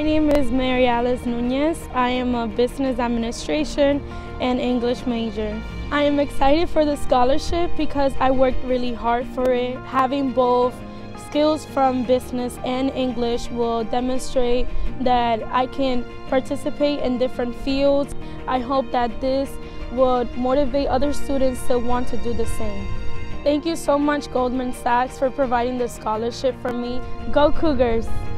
name is Marialis Nunez. I am a business administration and English major. I am excited for the scholarship because I worked really hard for it. Having both skills from business and English will demonstrate that I can participate in different fields. I hope that this would motivate other students to want to do the same. Thank you so much, Goldman Sachs, for providing the scholarship for me. Go Cougars!